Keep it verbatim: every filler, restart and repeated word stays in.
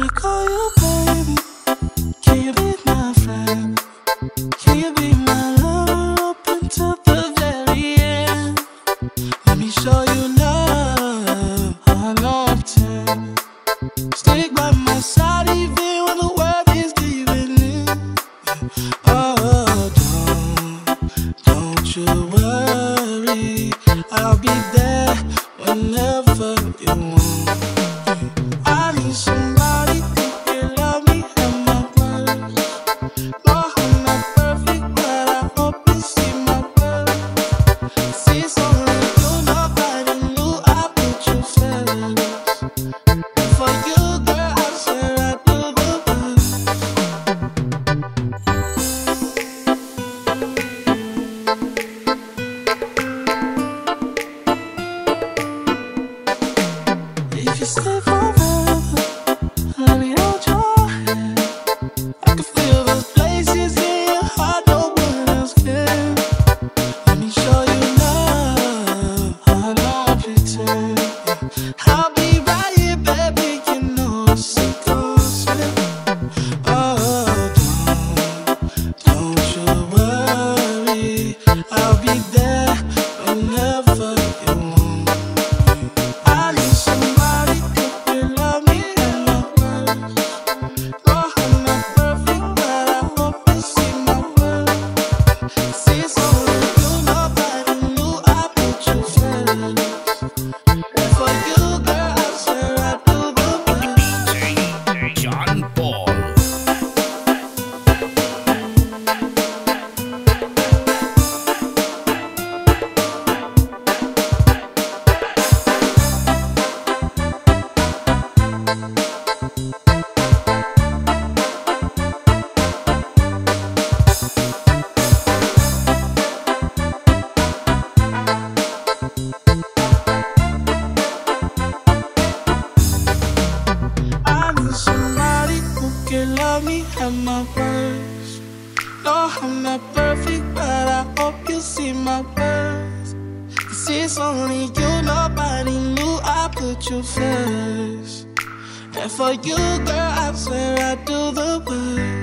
call you baby? Can you be my friend? Can you be my lover up until the very end? Let me show you love, how I love to. Stick by my side even when the world is giving in. Oh, don't, don't you worry, I'll be there whenever you want. I need somebody who can love me at my worst. No, I'm not perfect, but I hope you see my worth. See, it's only you, nobody knew I put you first. For you, girl, I swear I do the best. If you stay forever, let me hold your hand. I can feel those places in your heart no one else can. Let me show you love, how I don't pretend. I'll be right here, baby, you know it's a constant. Oh, don't, don't you worry, I'll be there whenever you want. I need somebody who can love me at my worst. No, I'm not perfect, but I hope you see my worth. See, it's only you, nobody knew I put you first. And for you, girl, I swear I do the best. John Paul. I need somebody who can love me at my worst. No, I'm not perfect, but I hope you see my worth. See, it's only you, nobody knew I put you first. And for you, girl, I swear I do the worst.